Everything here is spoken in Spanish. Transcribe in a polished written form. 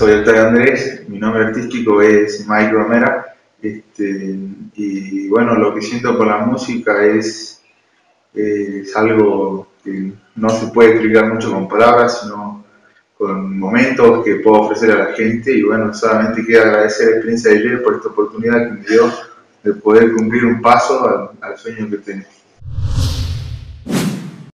soy Octavio Andrés, mi nombre artístico es Mike Romera, y bueno, lo que siento por la música es algo que no se puede explicar mucho con palabras, sino con momentos que puedo ofrecer a la gente, y bueno, solamente quiero agradecer a la experiencia de ayer por esta oportunidad que me dio de poder cumplir un paso al sueño que tengo.